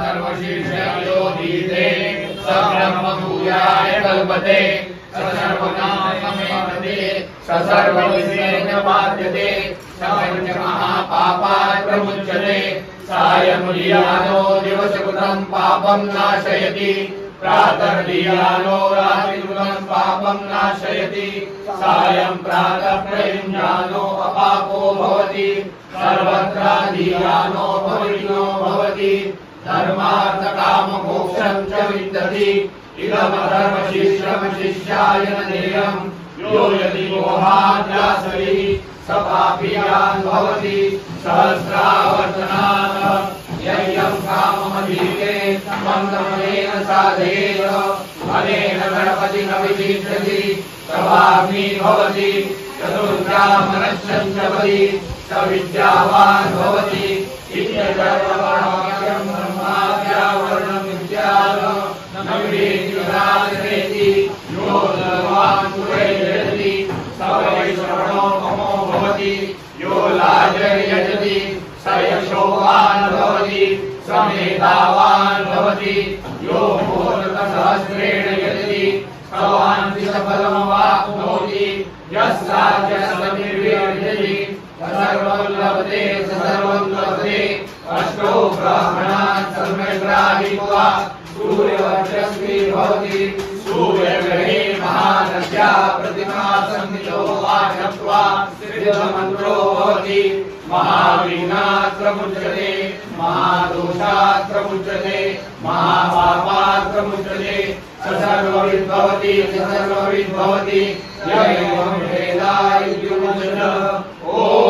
सर्वशीर्षयोधीते सब्रह्मभूयाय कल्पते सर्वकाममेतते सर्वविघ्नेन बाध्यते पंचमहापापात् प्रमुच्यते सायमुदीयानो दिवसकृतं पापं नाशयति प्रातर्दीयानो रात्रिकृतं पापं नाशयति सायं प्रातः प्रयुञ्जानो अपापो भवति सर्वत्रादीयानो भविनो भवति धर्मार्थकाममोक्षं च विन्दति इदमधर्मशिष्यमशिष्याय न देयम् यो यदि मोहाद्यासरि स पापीयान् भवति सहस्रावर्तनात् ययं काममधीते मन्दमनेन साधयेत अनेन गणपतिमभिषिध्यति तवाग्नि भवति चतुर्भ्यामनश्चञ्चपदि स विद्यावान् भवति इत्यजर्ववाक्यं ब्रह्माद्यावर्णं विद्यात् न विवेति राजनेति यो सर्वान् पुरैरयति स वै श्रवणो ममो भवति यो लाजयति स यशोवान् भवति स मेधावान् भवति यो भूतसहस्रेण यजति स वाञ्छित फलमवाप्नोति यस्साध्यसमिर्विर्यजति सर्वं लभते सर्वं लभते अष्टो ब्राह्मणान् सम्यग्राहीत्वा सूर्यवर्चस्वी भवति सूर्यग्रहे महानद्या प्रतिमा संहितो वाचत्वा सिद्धमन्त्रो भवति महावीनात् प्रमुच्यते महादोषात् प्रमुच्यते महापापात् प्रमुच्यते सर्वविद् भवति सर्वविद् भवति य एवं वेद इत्युच्यते।